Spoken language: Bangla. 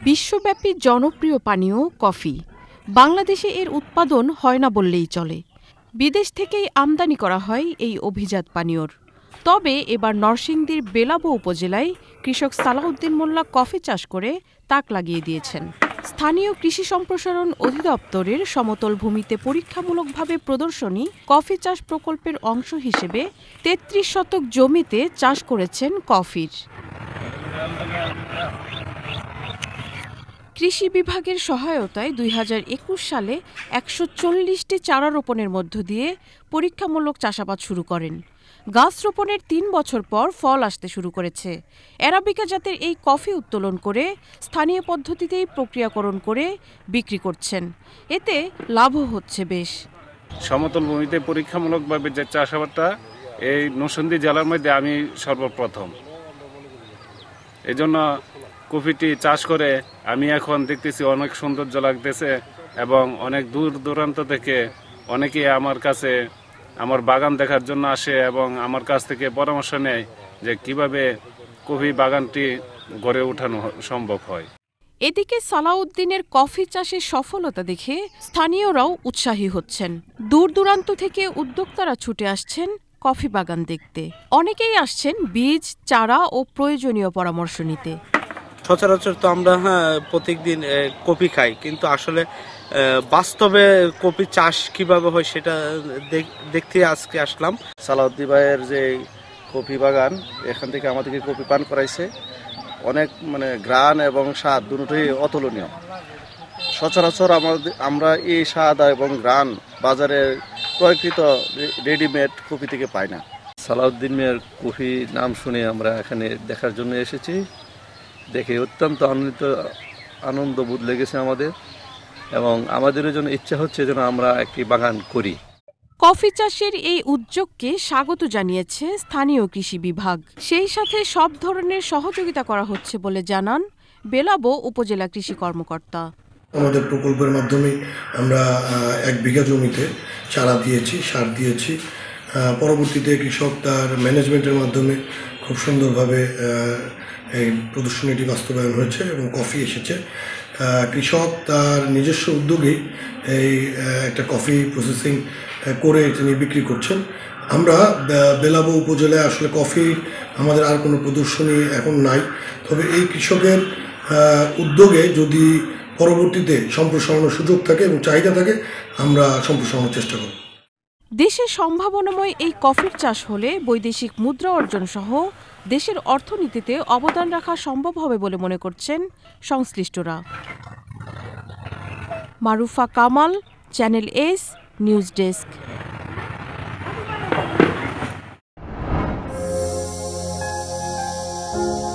বিশ্বব্যাপী জনপ্রিয় পানীয় কফি। বাংলাদেশে এর উৎপাদন হয় না বললেই চলে। বিদেশ থেকেই আমদানি করা হয় এই অভিজাত পানীয়র। তবে এবার নরসিংদীর বেলাবো উপজেলায় কৃষক সালাউদ্দিন মোল্লা কফি চাষ করে তাক লাগিয়ে দিয়েছেন। স্থানীয় কৃষি সম্প্রসারণ অধিদপ্তরের সমতল ভূমিতে পরীক্ষামূলকভাবে প্রদর্শনী কফি চাষ প্রকল্পের অংশ হিসেবে ৩৩ শতক জমিতে চাষ করেছেন কফির। কৃষি বিভাগের সহায়তায় ২০২১ সালে ১৪০টি চারা রোপণের মধ্য দিয়ে পরীক্ষামূলক চাষাবাদ শুরু করেন। গাছ রোপণের ৩ বছর পর ফল আসতে শুরু করেছে। অ্যারাবিকা জাতের এই কফি উত্তোলন করে স্থানীয় পদ্ধতিতেই প্রক্রিয়াকরণ করে বিক্রি করছেন। এতে লাভও হচ্ছে বেশ। সমতল ভূমিতে পরীক্ষামূলকভাবে যে চাষাবাদটা এই নরসিংদী জেলার মধ্যে আমি সর্বপ্রথম। এজন্য কফিটি চাষ করে আমি এখন দেখতেছি অনেক সৌন্দর্য লাগতেছে এবং অনেক দূর দূরান্ত থেকে অনেকেই আমার কাছে আমার বাগান দেখার জন্য আসে এবং আমার কাছ থেকে পরামর্শ নেয় যে কিভাবে কফি বাগানটি গড়ে ওঠানো সম্ভব হয়। এদিকে সালাউদ্দিনের কফি চাষের সফলতা দেখে স্থানীয়রাও উৎসাহী হচ্ছেন। দূর দূরান্ত থেকে উদ্যোক্তারা ছুটে আসছেন কফি বাগান দেখতে। অনেকেই আসছেন বীজ, চারা ও প্রয়োজনীয় পরামর্শ নিতে। সচরাচর তো আমরা প্রত্যেকদিন কফি খাই, কিন্তু আসলে বাস্তবে কফি চাষ কিভাবে হয় সেটা দেখতে আজকে আসলাম। সালাউদ্দিন ভাইয়ের যে কফি বাগান, এখান থেকে আমাদেরকে কফি পান করাইছে। অনেক ঘ্রাণ এবং স্বাদ দুটোই অতুলনীয়। সচরাচর আমরা এই স্বাদ এবং ঘ্রাণ বাজারে ক্রয়কৃত রেডিমেড কফি থেকে পাই না। সালাউদ্দিন ভাইয়ের কফি নাম শুনে আমরা এখানে দেখার জন্য এসেছি। দেখে অত্যন্ত আনন্দ বোধ লেগেছে আমাদের, এবং আমাদের জন্য ইচ্ছা হচ্ছে যেন আমরা একটি বাগান করি। কফি চাষের এই উদ্যোগকে স্বাগত জানিয়েছে স্থানীয় কৃষি বিভাগ। সেই সাথে সব ধরনের সহযোগিতা করা হচ্ছে বলে জানান বেলাবো উপজেলা কৃষি কর্মকর্তা। আমাদের প্রকল্পের মাধ্যমে আমরা ১ বিঘা জমিতে চারা দিয়েছি, সার দিয়েছি। পরবর্তীতে কৃষক তার ম্যানেজমেন্টের মাধ্যমে খুব সুন্দরভাবে এই প্রদর্শনীটি বাস্তবায়ন হয়েছে এবং কফি এসেছে। কৃষক তার নিজস্ব উদ্যোগেই এই একটা কফি প্রসেসিং করে তিনি বিক্রি করছেন। আমরা বেলাবো উপজেলায় আসলে কফির আমাদের আর কোনো প্রদর্শনী এখন নাই। তবে এই কৃষকের উদ্যোগে যদি পরবর্তীতে সম্প্রসারণের সুযোগ থাকে এবং চাহিদা থাকে, আমরা সম্প্রসারণের চেষ্টা করব। দেশে সম্ভাবনাময় এই কফির চাষ হলে বৈদেশিক মুদ্রা অর্জন সহ দেশের অর্থনীতিতে অবদান রাখা সম্ভব হবে বলে মনে করছেন সংশ্লিষ্টরা। Marufa Kamal, channel S, news desk.